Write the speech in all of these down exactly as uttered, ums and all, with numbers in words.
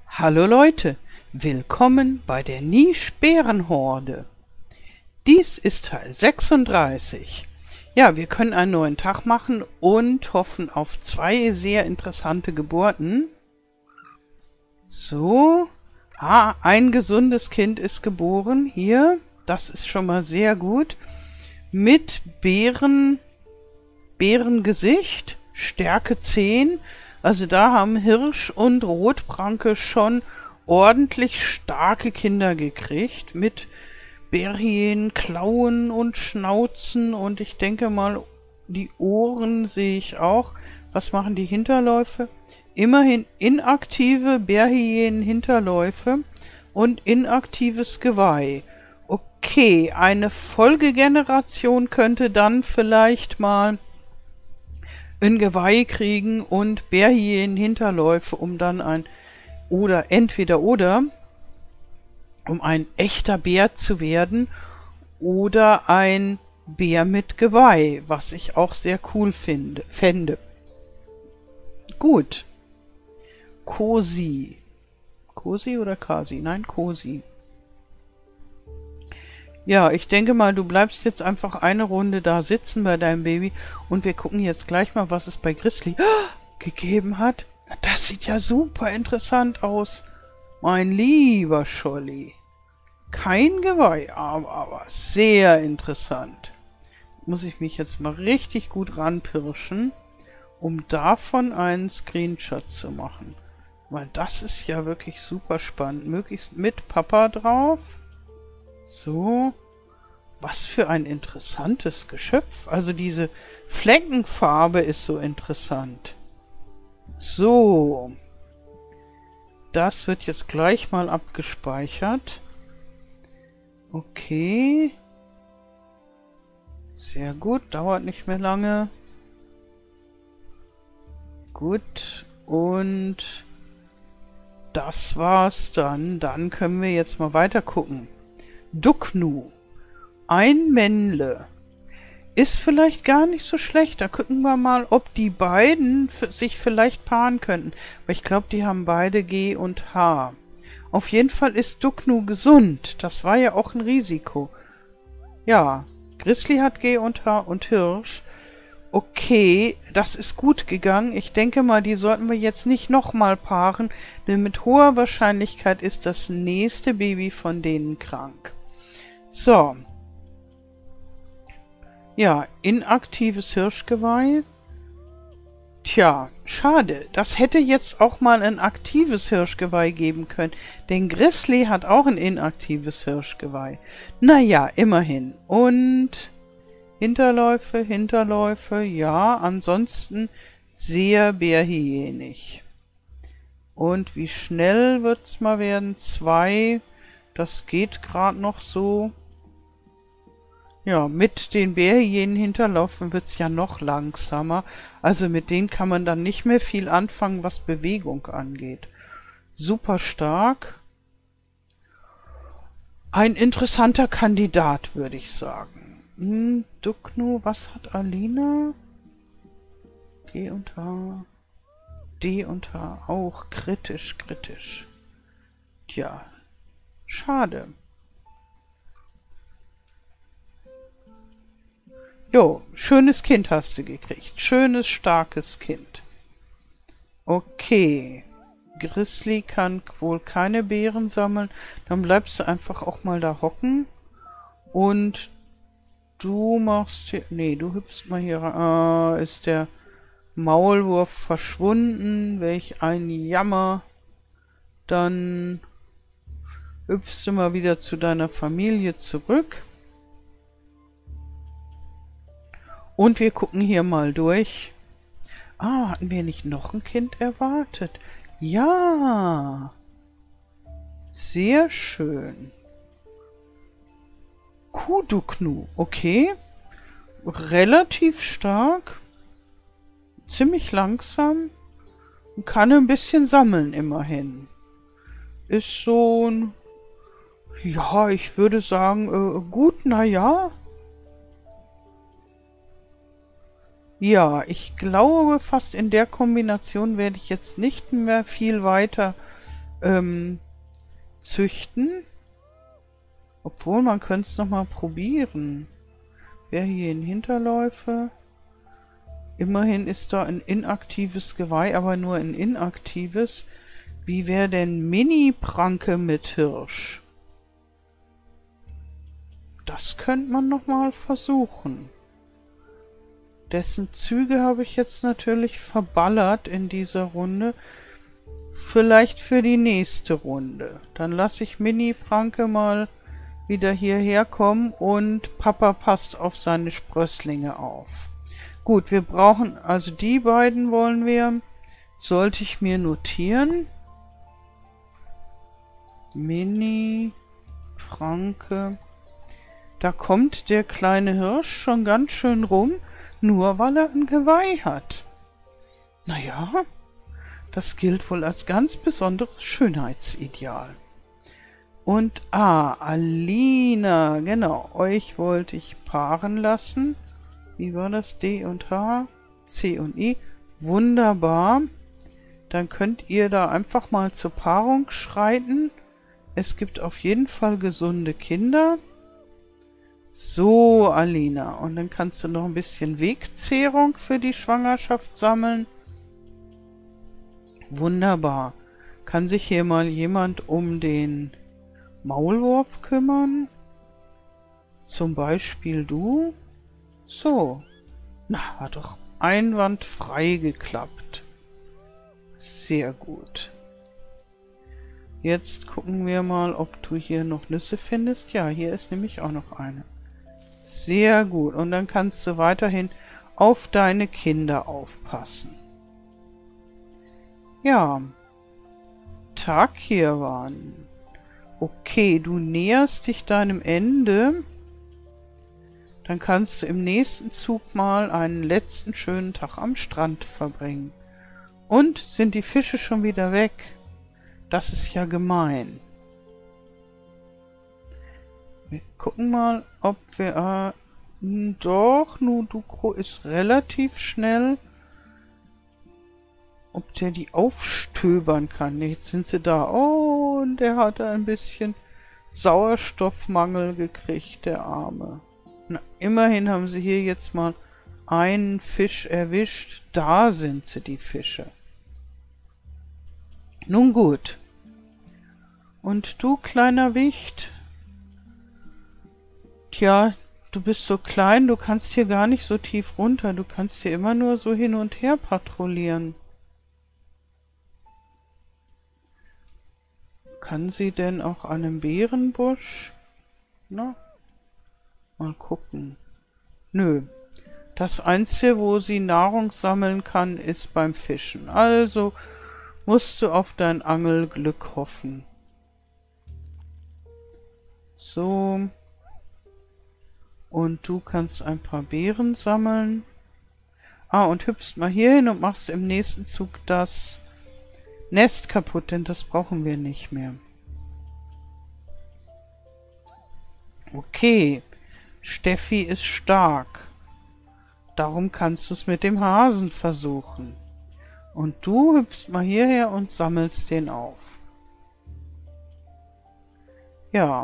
Hallo Leute, willkommen bei der Nisch-Bärenhorde. Dies ist Teil sechsunddreißig. Ja, wir können einen neuen Tag machen und hoffen auf zwei sehr interessante Geburten. So, ah, ein gesundes Kind ist geboren, hier, das ist schon mal sehr gut. Mit Bären, Bärengesicht, Stärke zehn. Also da haben Hirsch und Rotpranke schon ordentlich starke Kinder gekriegt. Mit Bärhyänen, Klauen und Schnauzen. Und ich denke mal, die Ohren sehe ich auch. Was machen die Hinterläufe? Immerhin inaktive Bärhyänen-Hinterläufe und inaktives Geweih. Okay, eine Folgegeneration könnte dann vielleicht mal ein Geweih kriegen und Bärhyänen-Hinterläufe, um dann ein oder entweder oder, um ein echter Bär zu werden oder ein Bär mit Geweih, was ich auch sehr cool finde, fände. Gut. Kosi. Kosi oder Kasi? Nein, Kosi. Ja, ich denke mal, du bleibst jetzt einfach eine Runde da sitzen bei deinem Baby und wir gucken jetzt gleich mal, was es bei Grizzly gegeben hat. Das sieht ja super interessant aus, mein lieber Scholli. Kein Geweih, aber, aber sehr interessant. Muss ich mich jetzt mal richtig gut ranpirschen, um davon einen Screenshot zu machen. Weil das ist ja wirklich super spannend. Möglichst mit Papa drauf. So, was für ein interessantes Geschöpf. Also diese Fleckenfarbe ist so interessant. So, das wird jetzt gleich mal abgespeichert. Okay. Sehr gut, dauert nicht mehr lange. Gut, und das war's dann. Dann können wir jetzt mal weiter gucken. Duknu, ein Männle, ist vielleicht gar nicht so schlecht. Da gucken wir mal, ob die beiden sich vielleicht paaren könnten. Aber ich glaube, die haben beide G und H. Auf jeden Fall ist Duknu gesund. Das war ja auch ein Risiko. Ja, Grizzly hat G und H und Hirsch. Okay, das ist gut gegangen. Ich denke mal, die sollten wir jetzt nicht nochmal paaren, denn mit hoher Wahrscheinlichkeit ist das nächste Baby von denen krank. So. Ja, inaktives Hirschgeweih. Tja, schade. Das hätte jetzt auch mal ein aktives Hirschgeweih geben können, denn Grizzly hat auch ein inaktives Hirschgeweih. Naja, immerhin. Und Hinterläufe, Hinterläufe, ja, ansonsten sehr bärhyänig. Und wie schnell wird's mal werden? Zwei, das geht gerade noch so. Ja, mit den Bärhyänen-Hinterlaufen wird's ja noch langsamer. Also mit denen kann man dann nicht mehr viel anfangen, was Bewegung angeht. Super stark. Ein interessanter Kandidat, würde ich sagen. Hm, Duknu, was hat Alina? G und H. D und H. Auch kritisch, kritisch. Tja, schade. Jo, schönes Kind hast du gekriegt. Schönes, starkes Kind. Okay. Grizzly kann wohl keine Beeren sammeln. Dann bleibst du einfach auch mal da hocken. Und du machst hier... Nee, du hüpfst mal hier rein. Ah, ist der Maulwurf verschwunden. Welch ein Jammer. Dann hüpfst du mal wieder zu deiner Familie zurück. Und wir gucken hier mal durch. Ah, hatten wir nicht noch ein Kind erwartet? Ja. Sehr schön. Kuduknu, okay. Relativ stark. Ziemlich langsam. Und kann ein bisschen sammeln, immerhin. Ist so ein... Ja, ich würde sagen, äh, gut, naja. Ja, ich glaube, fast in der Kombination werde ich jetzt nicht mehr viel weiter ähm, züchten. Obwohl, man könnte es nochmal probieren. Wer hier in Hinterläufe? Immerhin ist da ein inaktives Geweih, aber nur ein inaktives. Wie wäre denn Mini-Pranke mit Hirsch? Das könnte man nochmal versuchen. Dessen Züge habe ich jetzt natürlich verballert in dieser Runde. Vielleicht für die nächste Runde. Dann lasse ich Mini-Pranke mal wieder hierher kommen und Papa passt auf seine Sprösslinge auf. Gut, wir brauchen, also die beiden wollen wir, sollte ich mir notieren. Mini-Pranke. Da kommt der kleine Hirsch schon ganz schön rum, nur weil er ein Geweih hat. Naja, das gilt wohl als ganz besonderes Schönheitsideal. Und ah, Alina, genau, euch wollte ich paaren lassen. Wie war das? D und H, C und I. Wunderbar. Dann könnt ihr da einfach mal zur Paarung schreiten. Es gibt auf jeden Fall gesunde Kinder. So, Alina. Und dann kannst du noch ein bisschen Wegzehrung für die Schwangerschaft sammeln. Wunderbar. Kann sich hier mal jemand um den Maulwurf kümmern? Zum Beispiel du? So. Na, hat doch einwandfrei geklappt. Sehr gut. Jetzt gucken wir mal, ob du hier noch Nüsse findest. Ja, hier ist nämlich auch noch eine. Sehr gut. Und dann kannst du weiterhin auf deine Kinder aufpassen. Ja. Takirwan. Okay, du näherst dich deinem Ende. Dann kannst du im nächsten Zug mal einen letzten schönen Tag am Strand verbringen. Und sind die Fische schon wieder weg? Das ist ja gemein. Wir gucken mal, ob wir... Äh, doch, Nudukro ist relativ schnell. Ob der die aufstöbern kann. Jetzt sind sie da. Oh, und der hat ein bisschen Sauerstoffmangel gekriegt, der Arme. Na, immerhin haben sie hier jetzt mal einen Fisch erwischt. Da sind sie, die Fische. Nun gut. Und du, kleiner Wicht? Tja, du bist so klein, du kannst hier gar nicht so tief runter. Du kannst hier immer nur so hin und her patrouillieren. Kann sie denn auch an einem Beerenbusch? Na, mal gucken. Nö. Das Einzige, wo sie Nahrung sammeln kann, ist beim Fischen. Also musst du auf dein Angelglück hoffen. So. Und du kannst ein paar Beeren sammeln. Ah, und hüpfst mal hier hin und machst im nächsten Zug das Nest kaputt, denn das brauchen wir nicht mehr. Okay. Steffi ist stark. Darum kannst du es mit dem Hasen versuchen. Und du hüpfst mal hierher und sammelst den auf. Ja.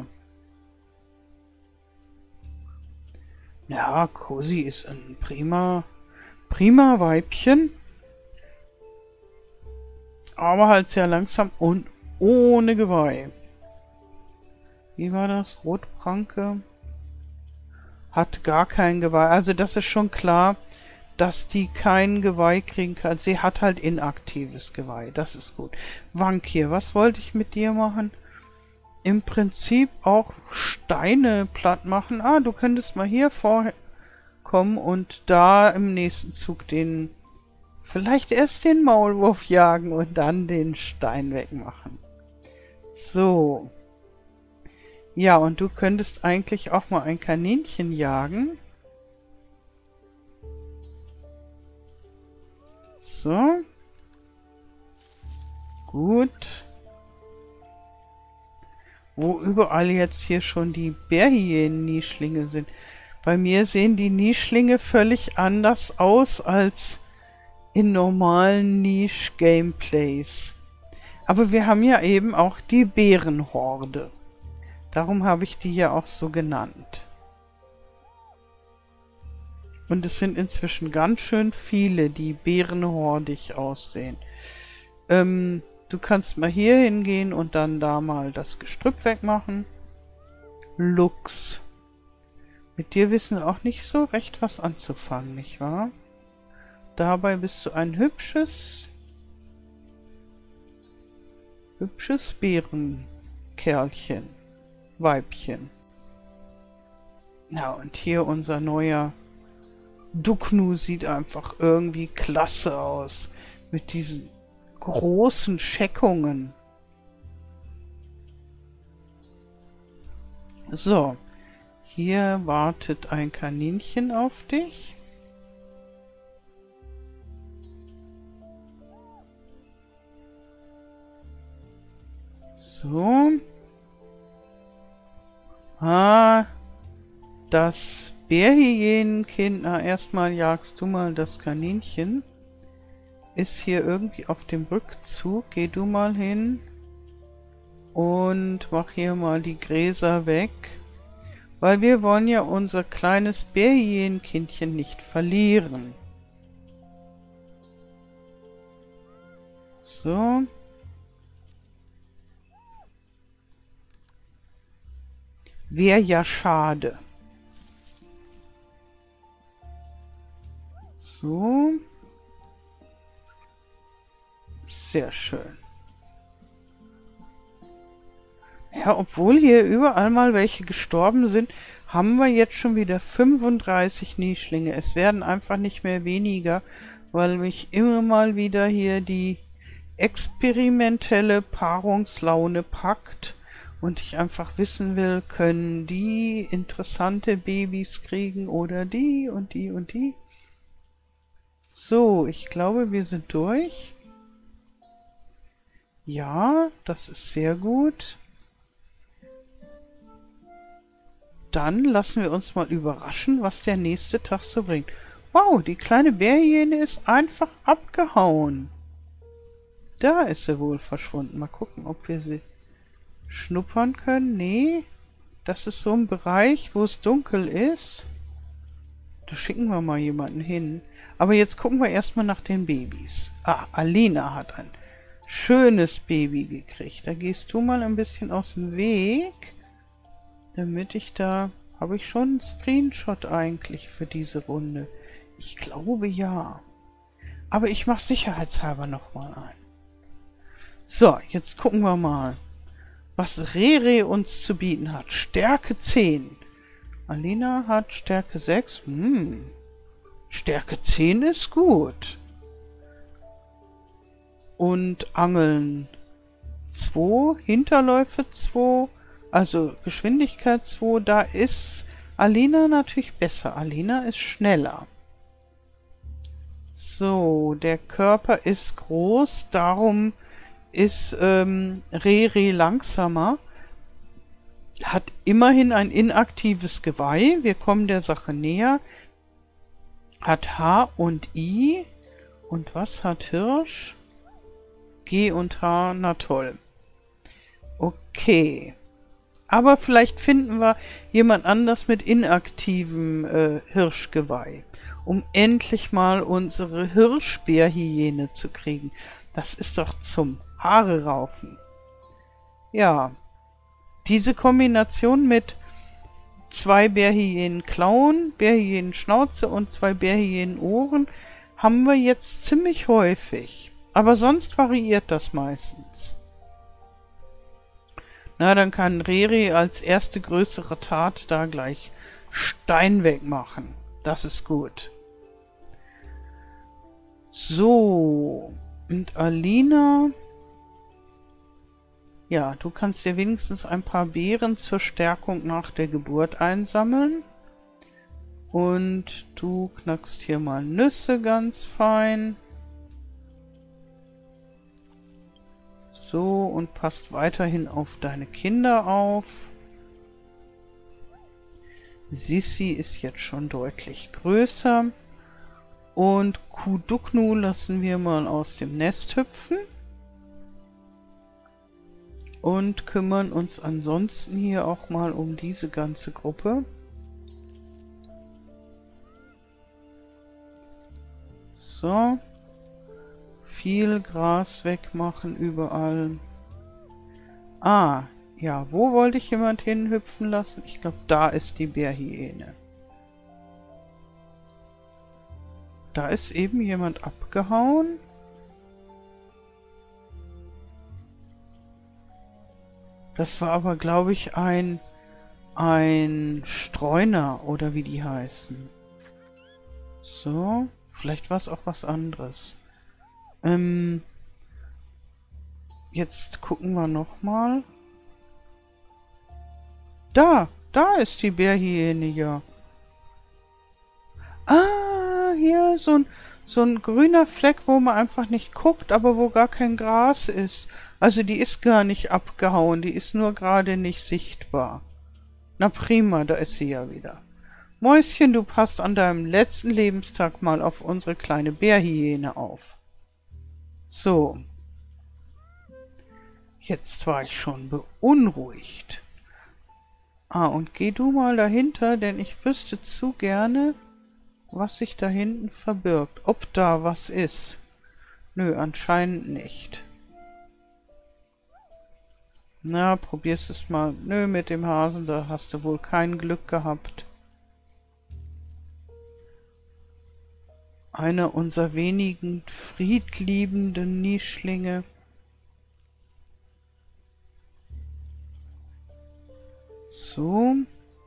Ja, Cosi ist ein prima, prima Weibchen. Aber halt sehr langsam und ohne Geweih. Wie war das? Rotpranke? Hat gar kein Geweih. Also das ist schon klar, dass die kein Geweih kriegen kann. Sie hat halt inaktives Geweih. Das ist gut. Wankir, was wollte ich mit dir machen? Im Prinzip auch Steine platt machen. Ah, du könntest mal hier vorkommen und da im nächsten Zug den... Vielleicht erst den Maulwurf jagen und dann den Stein wegmachen. So. Ja, und du könntest eigentlich auch mal ein Kaninchen jagen. So. Gut. Wo überall jetzt hier schon die Bärhyänen-Nischlinge sind. Bei mir sehen die Nischlinge völlig anders aus als in normalen Niche-Gameplays. Aber wir haben ja eben auch die Bärenhorde. Darum habe ich die ja auch so genannt. Und es sind inzwischen ganz schön viele, die bärenhordig aussehen. Ähm, du kannst mal hier hingehen und dann da mal das Gestrüpp wegmachen. Lux. Mit dir wissen wir auch nicht so recht was anzufangen, nicht wahr? Dabei bist du ein hübsches, hübsches Bärenkerlchen, Weibchen. Ja, und hier unser neuer Duknu sieht einfach irgendwie klasse aus. Mit diesen großen Scheckungen. So, hier wartet ein Kaninchen auf dich. So. Ah, das Bärhyänenkind, na erstmal jagst du mal das Kaninchen. Ist hier irgendwie auf dem Rückzug. Geh du mal hin und mach hier mal die Gräser weg. Weil wir wollen ja unser kleines Bärhyänenkindchen nicht verlieren. So. Wäre ja schade. So. Sehr schön. Ja, obwohl hier überall mal welche gestorben sind, haben wir jetzt schon wieder fünfunddreißig Nischlinge. Es werden einfach nicht mehr weniger, weil mich immer mal wieder hier die experimentelle Paarungslaune packt und ich einfach wissen will, können die interessante Babys kriegen oder die und die und die. So, ich glaube, wir sind durch. Ja, das ist sehr gut. Dann lassen wir uns mal überraschen, was der nächste Tag so bringt. Wow, die kleine Bärhyäne ist einfach abgehauen. Da ist sie wohl verschwunden. Mal gucken, ob wir sie schnuppern können. Nee, das ist so ein Bereich, wo es dunkel ist. Da schicken wir mal jemanden hin. Aber jetzt gucken wir erstmal nach den Babys. Ah, Alina hat ein schönes Baby gekriegt. Da gehst du mal ein bisschen aus dem Weg. Damit ich da... Habe ich schon einen Screenshot eigentlich für diese Runde? Ich glaube ja. Aber ich mache sicherheitshalber nochmal ein. So, jetzt gucken wir mal, was Rere uns zu bieten hat. Stärke zehn. Alina hat Stärke sechs. Hm. Stärke zehn ist gut. Und Angeln zwei, Hinterläufe zwei, also Geschwindigkeit zwei, da ist Alina natürlich besser. Alina ist schneller. So, der Körper ist groß, darum ist ähm, Rere langsamer. Hat immerhin ein inaktives Geweih. Wir kommen der Sache näher. Hat H und I. Und was hat Hirsch? G und H, na toll. Okay. Aber vielleicht finden wir jemand anders mit inaktivem äh, Hirschgeweih, um endlich mal unsere Hirschbärhyäne zu kriegen. Das ist doch zum Haare raufen. Ja, diese Kombination mit zwei Bärhyänen-Klauen, Bärhyänen-Schnauze und zwei Bärhyänen-Ohren haben wir jetzt ziemlich häufig. Aber sonst variiert das meistens. Na, dann kann Rere als erste größere Tat da gleich Stein wegmachen. Das ist gut. So. Und Alina... Ja, du kannst dir wenigstens ein paar Beeren zur Stärkung nach der Geburt einsammeln. Und du knackst hier mal Nüsse ganz fein. So, und passt weiterhin auf deine Kinder auf. Sissi ist jetzt schon deutlich größer. Und Kuduknu lassen wir mal aus dem Nest hüpfen. und kümmern uns ansonsten hier auch mal um diese ganze Gruppe. So. Viel Gras wegmachen überall. Ah, ja, wo wollte ich jemand hinhüpfen lassen? Ich glaube, da ist die Bärhyäne. Da ist eben jemand abgehauen. Das war aber, glaube ich, ein, ein Streuner oder wie die heißen. So, vielleicht war es auch was anderes. Ähm, jetzt gucken wir nochmal. Da, da ist die Bärhyäne, ja. Ah, hier so ein, so ein grüner Fleck, wo man einfach nicht guckt, aber wo gar kein Gras ist. Also die ist gar nicht abgehauen, die ist nur gerade nicht sichtbar. Na prima, da ist sie ja wieder. Mäuschen, du passt an deinem letzten Lebenstag mal auf unsere kleine Bärhyäne auf. So. Jetzt war ich schon beunruhigt. Ah, und geh du mal dahinter, denn ich wüsste zu gerne, was sich da hinten verbirgt. Ob da was ist. Nö, anscheinend nicht. Na, probierst es mal. Nö, mit dem Hasen, da hast du wohl kein Glück gehabt. Einer unserer wenigen friedliebenden Nischlinge. So.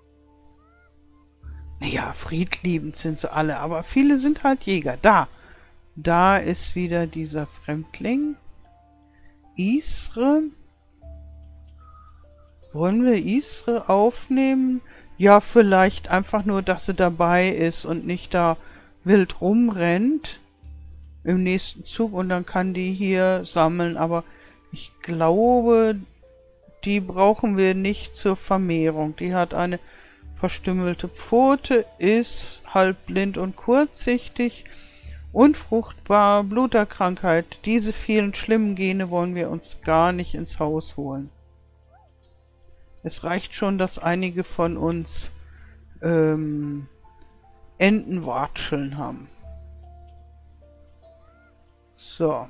Naja, friedliebend sind sie alle, aber viele sind halt Jäger. Da, da ist wieder dieser Fremdling. Isre. Wollen wir Isre aufnehmen? Ja, vielleicht einfach nur, dass sie dabei ist und nicht da wild rumrennt im nächsten Zug und dann kann die hier sammeln. Aber ich glaube, die brauchen wir nicht zur Vermehrung. Die hat eine verstümmelte Pfote, ist halbblind und kurzsichtig, unfruchtbar, Bluterkrankheit. Diese vielen schlimmen Gene wollen wir uns gar nicht ins Haus holen. Es reicht schon, dass einige von uns ähm, Entenwatscheln haben. So.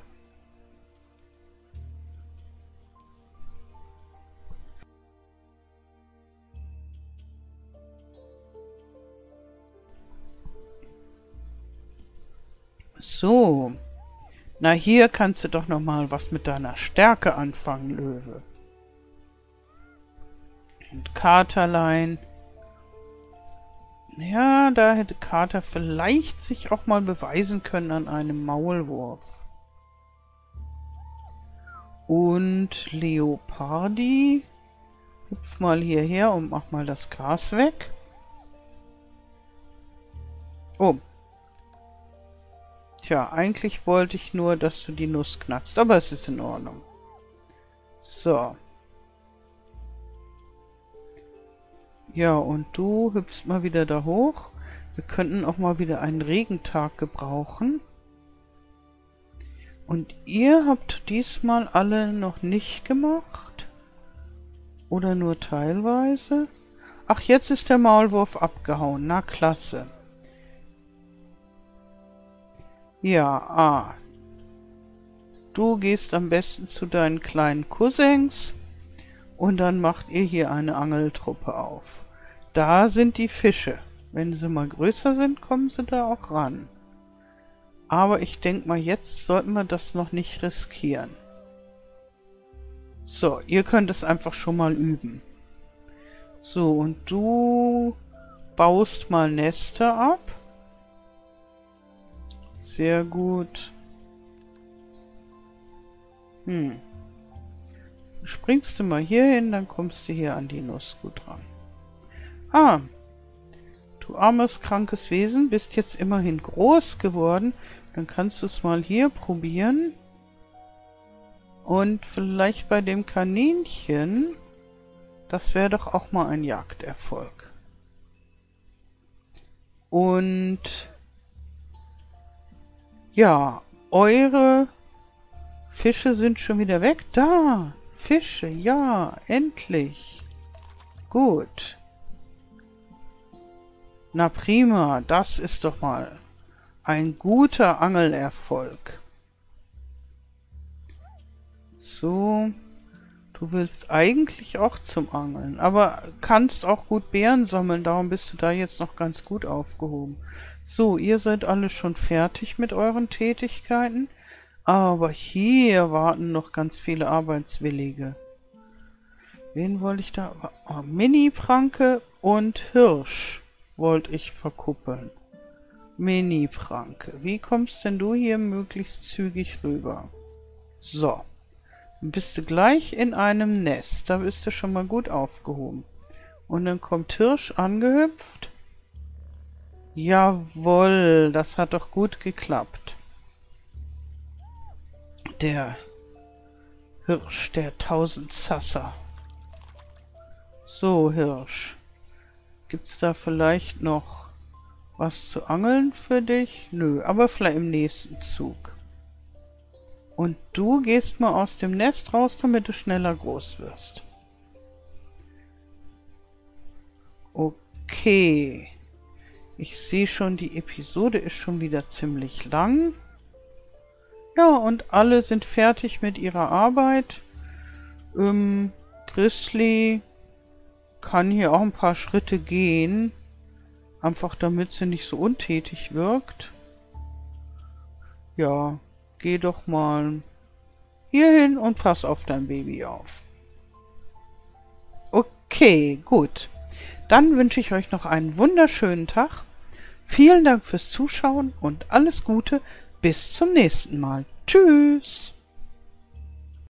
So. Na, hier kannst du doch noch mal was mit deiner Stärke anfangen, Löwe. Und Katerlein. Ja, da hätte Kater vielleicht sich auch mal beweisen können an einem Maulwurf. Und Leopardi. Hüpf mal hierher und mach mal das Gras weg. Oh. Tja, eigentlich wollte ich nur, dass du die Nuss knackst, aber es ist in Ordnung. So. Ja, und du hüpfst mal wieder da hoch. Wir könnten auch mal wieder einen Regentag gebrauchen. Und ihr habt diesmal alle noch nicht gemacht? Oder nur teilweise? Ach, jetzt ist der Maulwurf abgehauen. Na, klasse. Ja, ah. Du gehst am besten zu deinen kleinen Cousins. Und dann macht ihr hier eine Angeltruppe auf. Da sind die Fische. Wenn sie mal größer sind, kommen sie da auch ran. Aber ich denke mal, jetzt sollten wir das noch nicht riskieren. So, ihr könnt es einfach schon mal üben. So, und du baust mal Nester ab. Sehr gut. Hm. Springst du mal hier hin, dann kommst du hier an die Nuss gut ran. Ah, du armes, krankes Wesen, bist jetzt immerhin groß geworden. Dann kannst du es mal hier probieren. Und vielleicht bei dem Kaninchen, das wäre doch auch mal ein Jagderfolg. Und ja, eure Fische sind schon wieder weg. Da! Fische, ja, endlich. Gut. Na prima, das ist doch mal ein guter Angelerfolg. So, du willst eigentlich auch zum Angeln, aber kannst auch gut Beeren sammeln, darum bist du da jetzt noch ganz gut aufgehoben. So, ihr seid alle schon fertig mit euren Tätigkeiten, aber hier warten noch ganz viele Arbeitswillige. Wen wollte ich da? Oh, Mini-Pranke und Hirsch wollte ich verkuppeln. Mini-Pranke, wie kommst denn du hier möglichst zügig rüber? So. Dann bist du gleich in einem Nest. Da bist du schon mal gut aufgehoben. Und dann kommt Hirsch angehüpft. Jawohl, das hat doch gut geklappt. Der Hirsch, der Tausendsasser. So, Hirsch. Gibt's da vielleicht noch was zu angeln für dich? Nö, aber vielleicht im nächsten Zug. Und du gehst mal aus dem Nest raus, damit du schneller groß wirst. Okay. Ich sehe schon, die Episode ist schon wieder ziemlich lang. Ja, und alle sind fertig mit ihrer Arbeit. Ähm, Grizzly kann hier auch ein paar Schritte gehen. Einfach damit sie nicht so untätig wirkt. Ja. Geh doch mal hierhin und pass auf dein Baby auf. Okay, gut. Dann wünsche ich euch noch einen wunderschönen Tag. Vielen Dank fürs Zuschauen und alles Gute. Bis zum nächsten Mal. Tschüss.